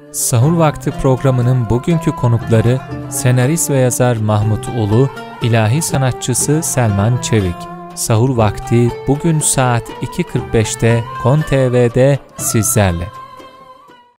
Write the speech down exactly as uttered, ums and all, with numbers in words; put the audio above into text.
Sahur Vakti programının bugünkü konukları senarist ve yazar Mahmut Ulu, ilahi sanatçısı Selman Çevik. Sahur Vakti bugün saat iki kırk beşte Kon T V'de sizlerle.